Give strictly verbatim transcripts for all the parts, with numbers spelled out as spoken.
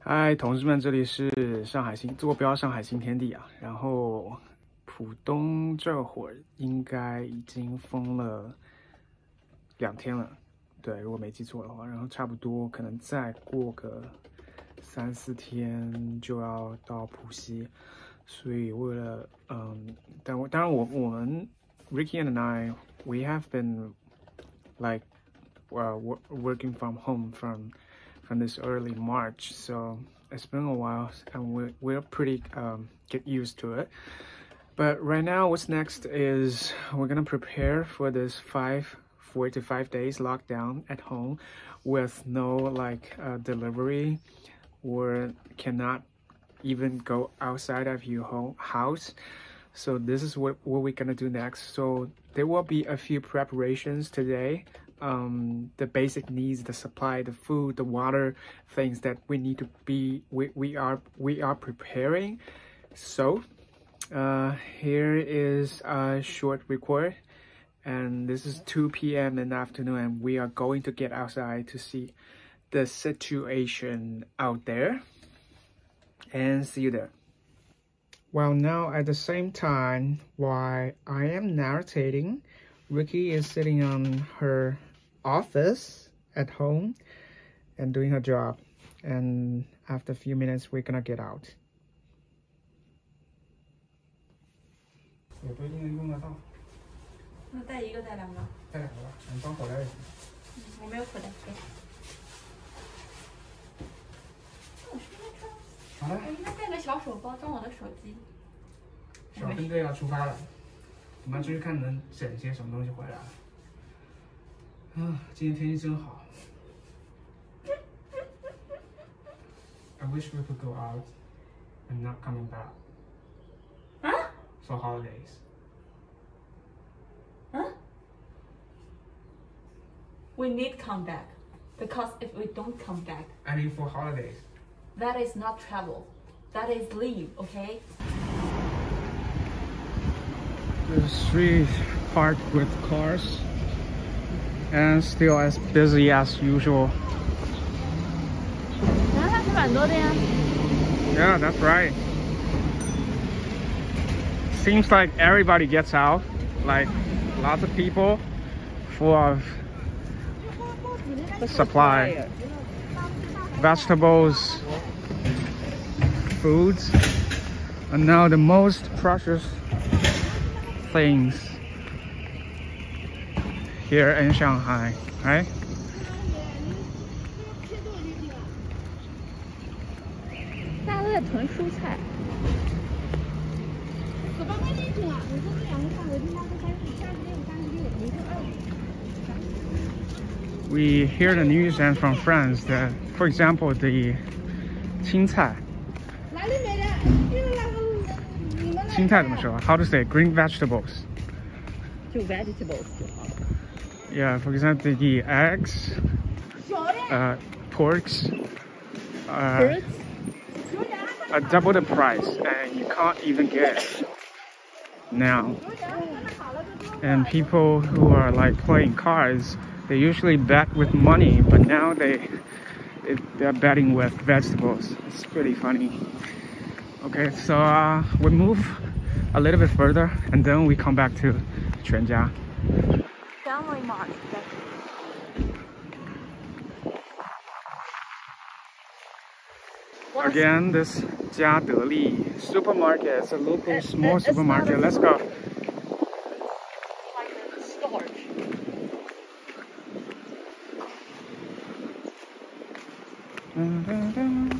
嗨，同志们，这里是上海新坐标上海新天地啊。然后浦东这会儿应该已经封了两天了，对，如果没记错的话。然后差不多可能再过个三四天就要到浦西，所以为了嗯，但我当然我我们 Ricky and I we have been like uh, working from home from from this early March, so it's been a while and we're, we're pretty um, get used to it. But right now what's next is we're gonna prepare for this five four to five days lockdown at home with no like uh, delivery, or cannot even go outside of your home house. So this is what, what we're gonna do next. So there will be a few preparations today. Um, the basic needs, the supply, the food, the water, things that we need to be, we, we are we are preparing. So uh, here is a short record, and this is two p m in the afternoon, and we are going to get outside to see the situation out there, and see you there. Well, now at the same time, while I am narrating, Ricky is sitting on her office at home and doing her job, and after a few minutes we're gonna get out. 也不一定能用得到。 那带一个带两个？ 带两个吧，你装口袋就行。 嗯，我没有口袋。给。我是应该装。好了。我应该带个小手包装我的手机。 小分队要出发了，我们继续看能整些什么东西回来。啊，今天天气真好。I wish we could go out and not coming back. Huh? For holidays. Huh? We need come back, because if we don't come back, I mean for holidays. That is not travel. That is leave, okay? The street parked with cars and still as busy as usual. Yeah, that's right. Seems like everybody gets out, like lots of people, full of supply, vegetables, foods, and now the most precious things here in Shanghai, right? 大家都在囤蔬菜。 We hear the news and from friends that, for example, the 青菜. 青菜怎么说? How to say green vegetables? 就 vegetables 就好。 Yeah, for example, the eggs, uh, porks, uh, are double the price, and you can't even get it now. And people who are like playing cards, they usually bet with money, but now they it, they're betting with vegetables. It's pretty funny. Okay, so uh, we move a little bit further, and then we come back to Quanjia. Family mart. Again, this Jiadeli supermarket. It's a local it, small it, supermarket. Let's go. Like a storage. Dun, dun, dun.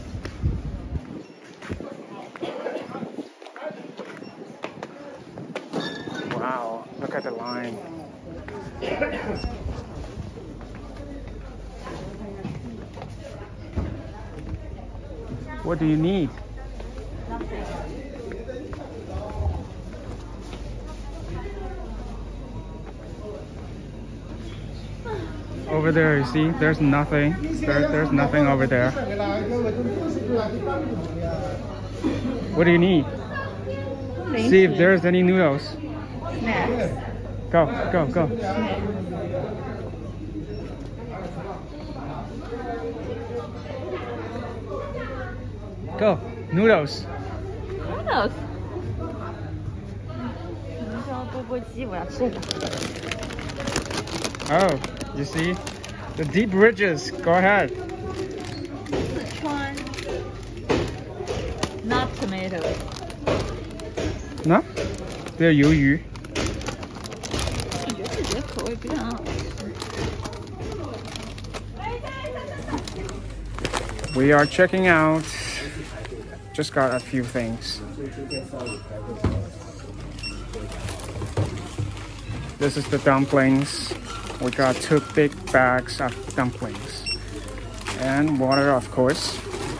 Wow, look at the line. What do you need? Nothing. Over there, you see, there's nothing. There, there's nothing over there. What do you need? See if there's any noodles. Snacks. Go, go, go. Go noodles. Noodles。什么叫钵钵鸡？我要吃这个。 Oh, you see the deep ridges. Go ahead. 四川 ，not tomato。 那这是鱿鱼。 我觉得自己的口味不是很好吃。 We are checking out. Just got a few things. This is the dumplings. We got two big bags of dumplings. And water, of course.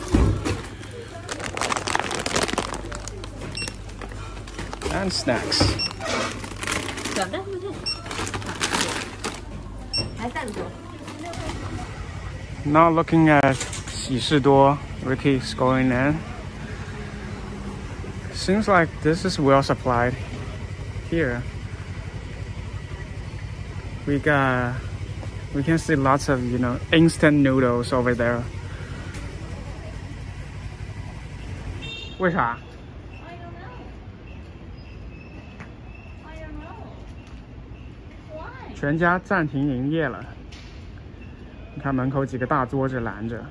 And snacks. 小蛋不是？还蛋多。 Now looking at 喜事多, Ricky's going in. Seems like this is well supplied here. We got, we can see lots of, you know, instant noodles over there. 为啥？ I don't know. I don't know. Why? 全家暂停营业了。你看门口几个大桌子拦着。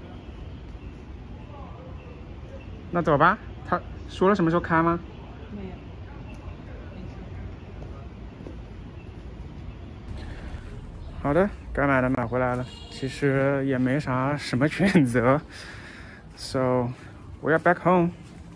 那走吧，他说了什么时候开吗？ 没有。 好的，该买的买回来了，其实也没啥什么选择。So we are back home.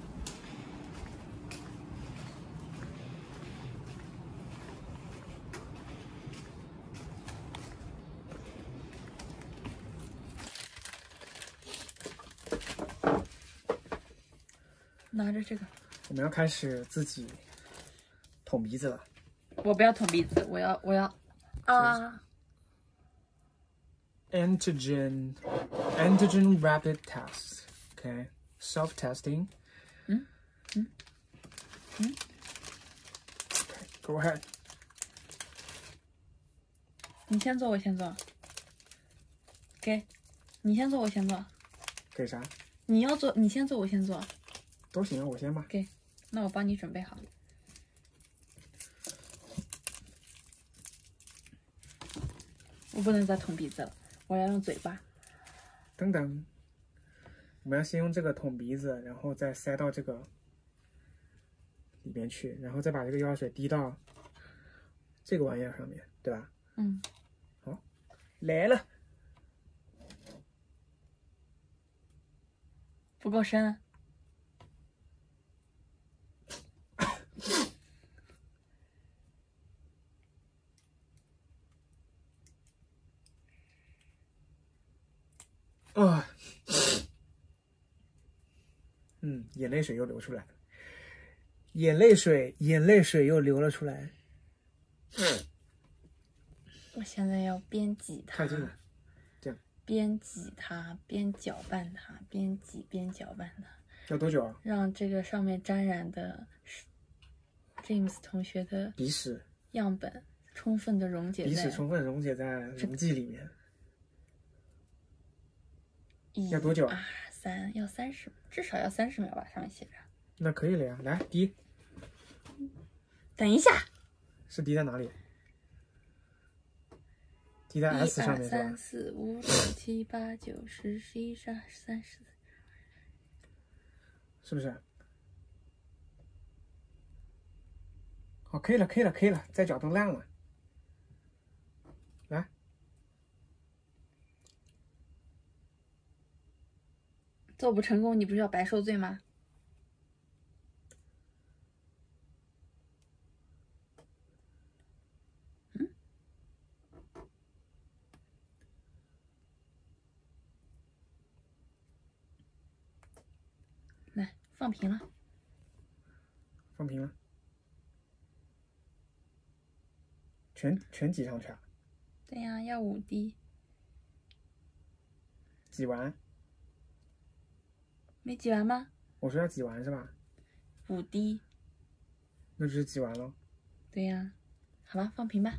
拿着这个， 我们要开始自己捅鼻子了。 我不要捅鼻子，我要我要啊。 Antigen, antigen rapid tests. Okay, self testing. 嗯嗯嗯 Okay, go ahead. 你先做，我先做。给，你先做，我先做。 给啥？ 你要做，你先做，我先做。 都行啊，我先吧。 给，那我帮你准备好。我不能再捅鼻子了，我要用嘴巴。 等等，我们要先用这个捅鼻子，然后再塞到这个里面去，然后再把这个药水滴到这个玩意儿上面，对吧？ 嗯。 好，来了。 不够深。 啊，嗯，眼泪水又流出来了，眼泪水，眼泪水又流了出来。 我现在要边挤它， 太近了，这样边挤它，边搅拌它，边挤边搅拌它。 要多久啊？ 让这个上面沾染的 James 同学的鼻屎样本充分的溶解在鼻屎充分溶解在溶剂里面。要多久啊？ 二三要三十，至少要三十秒吧，上面写着。 那可以了呀，来滴。 等一下， 是滴在哪里？滴在 S 上面是吧？ 一二三四五六七八九十十一十二十三十四， 是不是？好，可以了，可以了，可以了，再搅都烂了。来， 做不成功，你不是要白受罪吗？嗯，来放平了， 放平了，全全挤上去啊？ 对呀，要五滴。 挤完？ 没挤完吗？ 我说要挤完是吧？ 五滴。 那就是挤完了。 对呀，好了，放平吧。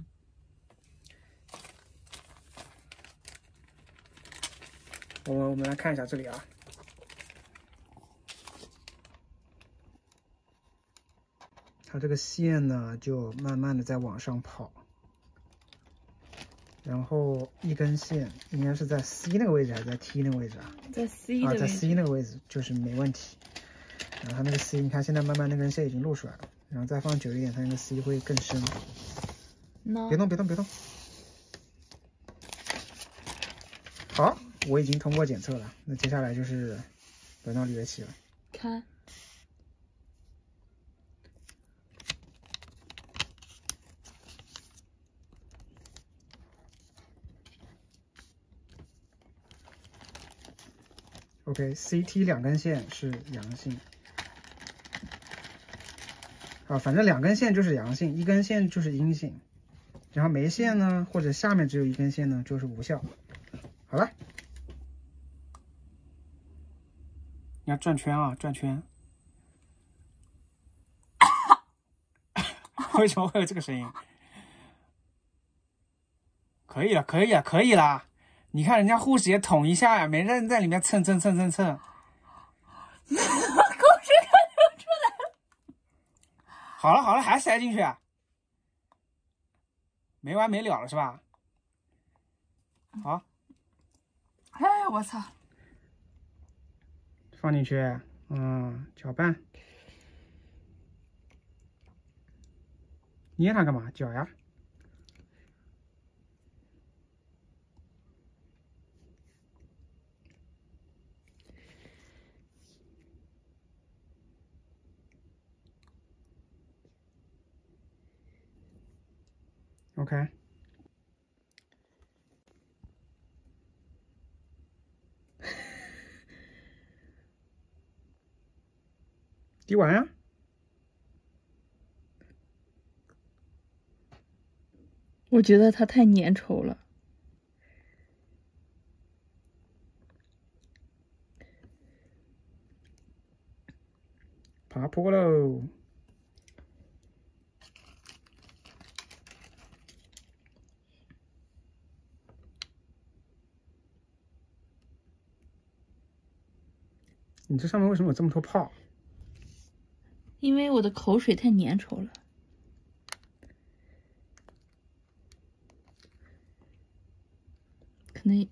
我们我们来看一下这里啊。 它这个线呢就慢慢的在往上跑，然后一根线应该是在 C 那个位置还是在 T 那个位置啊？ 在 C 的啊， 位置。 在 C 那个位置就是没问题。然后它那个 C， 你看现在慢慢那根线已经露出来了，然后再放久一点，它那个 C 会更深。 No. 别动，别动，别动。好，我已经通过检测了，那接下来就是轮到李月琪了。 看。 OK，C T 两根线是阳性。啊，反正两根线就是阳性，一根线就是阴性。然后没线呢，或者下面只有一根线呢，就是无效。好了，你要转圈啊，转圈。为什么会有这个声音？可以了，可以了，可以了。你看人家护士也捅一下呀，没人在里面蹭蹭蹭蹭蹭。 口水快流出来了。 好了好了，还塞进去啊？没完没了了是吧？好。 哎，我操！ 放进去，嗯，搅拌。捏它干嘛？搅呀。OK。滴完呀。 我觉得它太粘稠了。 爬坡喽。你这上面为什么有这么多泡？ 因为我的口水太粘稠了。可能，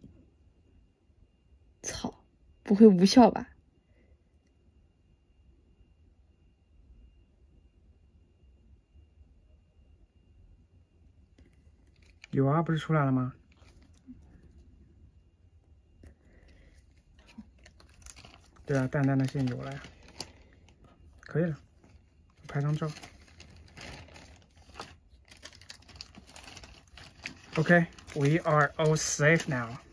操，不会无效吧？ 有啊，不是出来了吗？对啊，淡淡的线有了呀，可以了，我拍张照。Okay, we are all safe now.